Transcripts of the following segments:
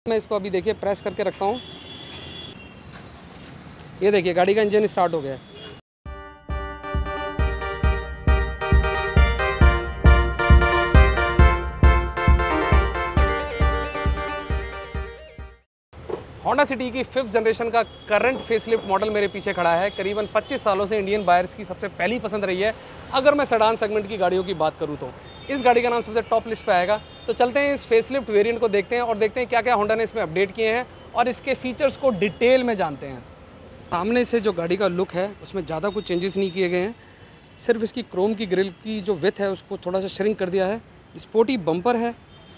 मैं इसको अभी देखिए प्रेस करके रखता हूँ। ये देखिए गाड़ी का इंजन स्टार्ट हो गया है। होंडा सिटी की 5th जनरेशन का करंट फेसलिफ्ट मॉडल मेरे पीछे खड़ा है। करीबन 25 सालों से इंडियन बायर्स की सबसे पहली पसंद रही है। अगर मैं सेडान सेगमेंट की गाड़ियों की बात करूं तो इस गाड़ी का नाम सबसे टॉप लिस्ट पे आएगा। तो चलते हैं इस फेसलिफ्ट वेरिएंट को देखते हैं और देखते हैं क्या क्या होंडा ने इसमें अपडेट किए हैं और इसके फीचर्स को डिटेल में जानते हैं। सामने से जो गाड़ी का लुक है उसमें ज़्यादा कुछ चेंजेस नहीं किए गए हैं। सिर्फ इसकी क्रोम की ग्रिल की जो विड्थ है उसको थोड़ा सा श्रिंक कर दिया है। स्पोर्टी बम्पर है।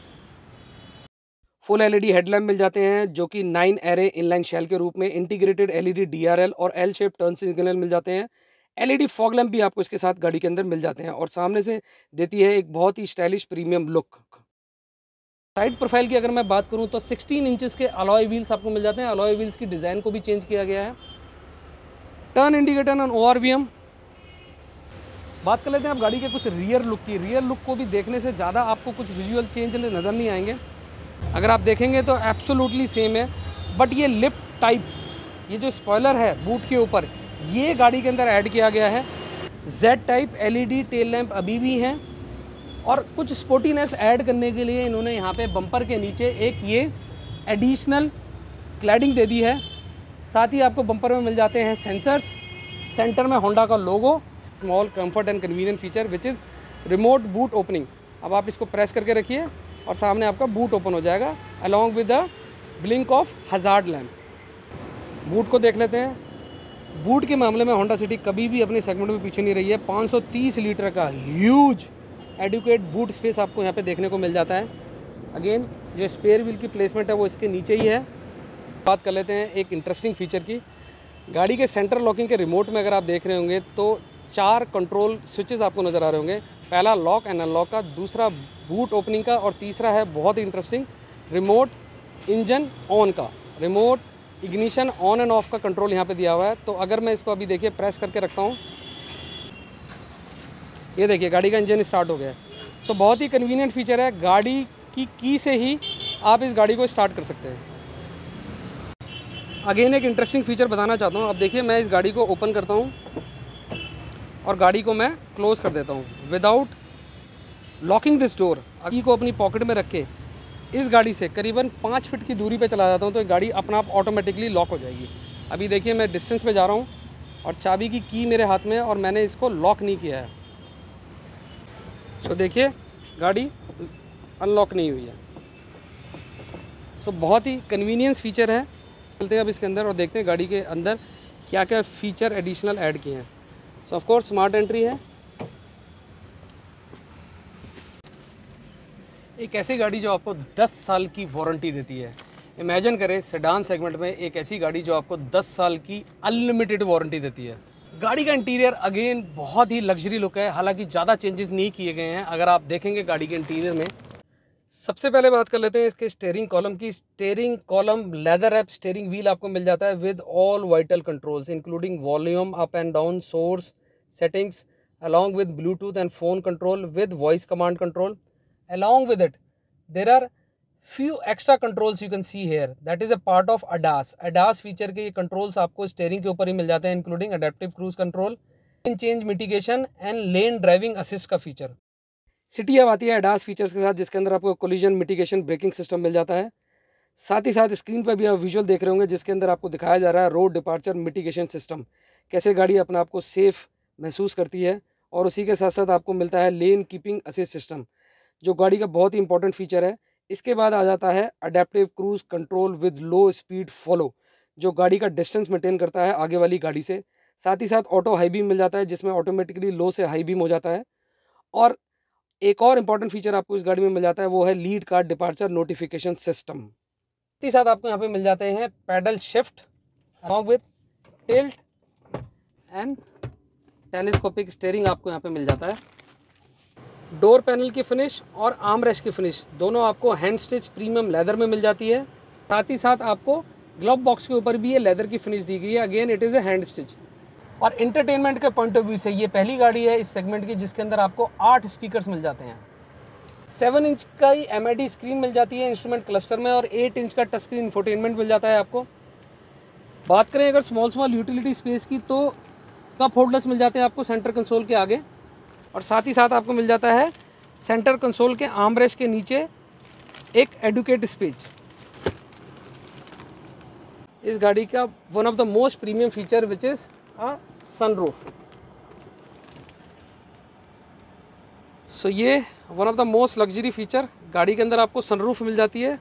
फुल एलईडी हेडलैम्प मिल जाते हैं जो कि 9 एरे इनलाइन शेल के रूप में। इंटीग्रेटेड एलईडी डीआरएल और एल शेप टर्न सिग्नल मिल जाते हैं। एलईडी फॉग लैम्प भी आपको इसके साथ गाड़ी के अंदर मिल जाते हैं और सामने से देती है एक बहुत ही stylish premium look. Side profile की अगर मैं बात करूं तो 16 इंचेस के अलॉय व्हील्स आपको मिल जाते हैं। अलॉय व्हील्स की डिज़ाइन को भी चेंज किया गया है। टर्न इंडिकेटर और ओआरवीएम। बात कर लेते हैं आप गाड़ी के कुछ रियर लुक की। रियर लुक को भी देखने से ज़्यादा आपको कुछ विजुअल चेंज नज़र नहीं आएंगे। अगर आप देखेंगे तो एब्सोल्युटली सेम है, बट ये लिफ्ट टाइप, ये जो स्पॉइलर है बूट के ऊपर, ये गाड़ी के अंदर ऐड किया गया है। Z type LED tail lamp अभी भी हैं और कुछ स्पोर्टीनेस ऐड करने के लिए इन्होंने यहाँ पे बम्पर के नीचे एक ये एडिशनल क्लैडिंग दे दी है। साथ ही आपको बम्पर में मिल जाते हैं सेंसर्स। सेंटर में होंडा का logo. Small comfort and convenient feature which is remote boot opening. अब आप इसको प्रेस करके रखिए और सामने आपका बूट ओपन हो जाएगा along with the blink of hazard lamp. Boot को देख लेते हैं। बूट के मामले में होंडा सिटी कभी भी अपने सेगमेंट में पीछे नहीं रही है। 530 लीटर का ह्यूज एडुकेट बूट स्पेस आपको यहाँ पे देखने को मिल जाता है। अगेन जो स्पेयर व्हील की प्लेसमेंट है वो इसके नीचे ही है। बात कर लेते हैं एक इंटरेस्टिंग फीचर की। गाड़ी के सेंटर लॉकिंग के रिमोट में अगर आप देख रहे होंगे तो 4 कंट्रोल स्विचेस आपको नज़र आ रहे होंगे। पहला लॉक एंड अनलॉक का, दूसरा बूट ओपनिंग का और तीसरा है बहुत ही इंटरेस्टिंग रिमोट इंजन ऑन का। Remote ignition on and off का कंट्रोल यहाँ पे दिया हुआ है। तो अगर मैं इसको अभी देखिए प्रेस करके रखता हूँ, ये देखिए गाड़ी का इंजन स्टार्ट हो गया है। सो बहुत ही कन्वीनियंट फीचर है। गाड़ी की से ही आप इस गाड़ी को स्टार्ट कर सकते हैं। अगेन एक इंटरेस्टिंग फीचर बताना चाहता हूँ। अब देखिए मैं इस गाड़ी को ओपन करता हूँ और गाड़ी को मैं क्लोज़ कर देता हूँ विदाउट लॉकिंग दिस डोर। की को अपनी पॉकेट में रख के इस गाड़ी से करीबन 5 फीट की दूरी पे चला जाता हूँ तो गाड़ी अपना आप ऑटोमेटिकली लॉक हो जाएगी। अभी देखिए मैं डिस्टेंस पे जा रहा हूँ और चाबी की मेरे हाथ में है और मैंने इसको लॉक नहीं किया है। सो देखिए गाड़ी अनलॉक नहीं हुई है। सो बहुत ही कन्वीनियंस फीचर है। चलते हैं अब इसके अंदर और देखते हैं गाड़ी के अंदर क्या क्या फ़ीचर एडिशनल ऐड किए हैं। So of course smart entry है। एक ऐसी गाड़ी जो आपको 10 साल की वारंटी देती है। इमेजिन करें सेडान सेगमेंट में एक ऐसी गाड़ी जो आपको 10 साल की अनलिमिटेड वारंटी देती है। गाड़ी का इंटीरियर अगेन बहुत ही लग्जरी लुक है। हालांकि ज़्यादा चेंजेस नहीं किए गए हैं अगर आप देखेंगे गाड़ी के इंटीरियर में। सबसे पहले बात कर लेते हैं इसके स्टीयरिंग कॉलम की। Steering column leather wrap steering wheel आपको मिल जाता है with all vital controls including volume up and down, source settings along with Bluetooth and phone control with voice command control. Along with it, there are few extra controls you can see here. That is a part of ADAS. ADAS feature के ये controls आपको steering के ऊपर ही मिल जाते हैं including adaptive cruise control, lane change mitigation and lane driving assist का feature. City अब आती है ADAS फीचर्स के साथ जिसके अंदर आपको कोलिजन मिटिगेशन ब्रेकिंग सिस्टम मिल जाता है। साथ ही साथ स्क्रीन पर भी आप विजुअल देख रहे होंगे जिसके अंदर आपको दिखाया जा रहा है रोड डिपार्चर मिटिगेशन सिस्टम, कैसे गाड़ी अपने आप को सेफ महसूस करती है। और उसी के साथ साथ आपको मिलता है लेन कीपिंग असिस्ट सिस्टम जो गाड़ी का बहुत ही इंपॉर्टेंट फीचर है। इसके बाद आ जाता है adaptive cruise control with low speed follow जो गाड़ी का डिस्टेंस मेंटेन करता है आगे वाली गाड़ी से। साथ ही साथ ऑटो हाई बीम मिल जाता है जिसमें ऑटोमेटिकली लो से हाई बीम हो जाता है। और एक और इम्पॉर्टेंट फीचर आपको इस गाड़ी में मिल जाता है वो है lead car departure notification system. साथ ही साथ आपको यहाँ पे मिल जाते हैं paddle shift along with tilt and telescopic steering आपको यहाँ पे मिल जाता है। डोर पैनल की फिनिश और आर्म रेस्ट की फिनिश दोनों आपको हैंड स्टिच प्रीमियम लेदर में मिल जाती है। साथ ही साथ आपको ग्लव बॉक्स के ऊपर भी ये लेदर की फिनिश दी गई है। Again it is a hand stitch. और इंटरटेनमेंट के पॉइंट ऑफ व्यू से ये पहली गाड़ी है इस सेगमेंट की जिसके अंदर आपको 8 स्पीकर्स मिल जाते हैं। 7 इंच का ही MID स्क्रीन मिल जाती है इंस्ट्रूमेंट क्लस्टर में, और 8 इंच का टच स्क्रीन इंफोटेनमेंट मिल जाता है आपको। बात करें अगर स्मॉल यूटिलिटी स्पेस की, तो कप होल्डर्स मिल जाते हैं आपको सेंटर कंसोल के आगे, और साथ ही साथ आपको मिल जाता है सेंटर कंसोल के आर्म रेस्ट के नीचे एक एडुकेट स्पेस। इस गाड़ी का one of the most premium feature which is a sunroof. So ये one of the most luxury feature, गाड़ी के अंदर आपको सनरूफ मिल जाती है,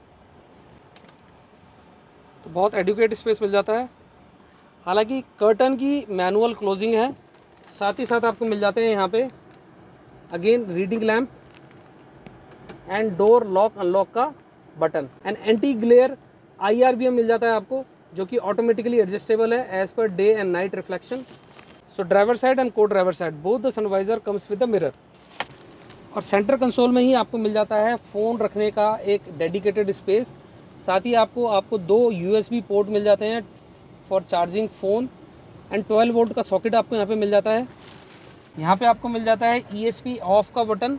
तो बहुत एडुकेट स्पेस मिल जाता है। हालांकि कर्टन की मैनुअल क्लोजिंग है, साथ ही साथ आपको मिल जाते हैं यहाँ पे again reading lamp and door lock unlock का button, and anti glare IRVM मिल जाता है आपको, जो कि ऑटोमेटिकली एडजस्टेबल है as per day and night reflection. So driver side and co driver side both the sun visor comes with the mirror. और centre console में ही आपको मिल जाता है फ़ोन रखने का एक डेडिकेटेड स्पेस, साथ ही आपको 2 USB पोर्ट मिल जाते हैं for charging phone, and 12 volt का सॉकेट आपको यहाँ पे मिल जाता है। यहाँ पे आपको मिल जाता है ESP ऑफ का बटन,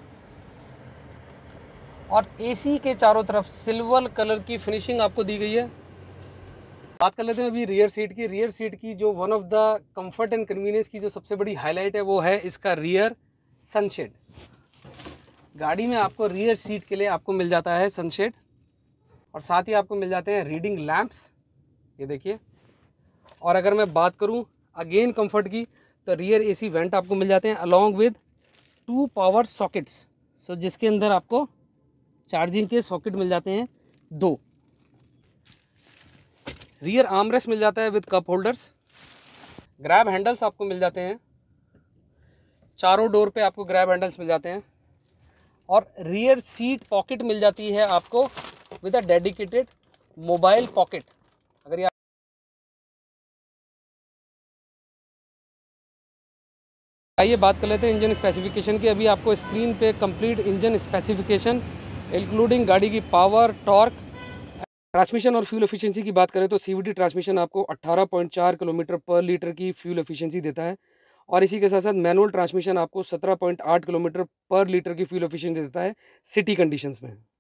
और AC के चारों तरफ सिल्वर कलर की फिनिशिंग आपको दी गई है। बात कर लेते हैं अभी रियर सीट की। रियर सीट की जो one of the comfort and convenience की जो सबसे बड़ी हाईलाइट है, वो है इसका रियर सनशेड। गाड़ी में आपको रियर सीट के लिए आपको मिल जाता है सनशेड, और साथ ही आपको मिल जाते हैं रीडिंग लैंप्स, ये देखिए। और अगर मैं बात करूं अगेन कंफर्ट की, तो रियर AC वेंट आपको मिल जाते हैं along with 2 power sockets, so जिसके अंदर आपको चार्जिंग के सॉकेट मिल जाते हैं 2। रियर आर्मरेस्ट मिल जाता है with cup holders. Grab handles आपको मिल जाते हैं, चारों डोर पे आपको ग्रैब हैंडल्स मिल जाते हैं, और रियर सीट पॉकेट मिल जाती है आपको with a dedicated mobile pocket. अगर ये आइए बात कर लेते हैं इंजन स्पेसिफिकेशन की। अभी आपको स्क्रीन पे कंप्लीट इंजन स्पेसिफिकेशन इंक्लूडिंग गाड़ी की पावर, टॉर्क, ट्रांसमिशन और फ्यूल एफिशिएंसी की बात करें तो CVT ट्रांसमिशन आपको 18.4 किलोमीटर पर लीटर की फ्यूल एफिशिएंसी देता है, और इसी के साथ साथ मैनुअल ट्रांसमिशन आपको 17.8 किलोमीटर पर लीटर की फ्यूल एफिशिएंसी देता है सिटी कंडीशंस में।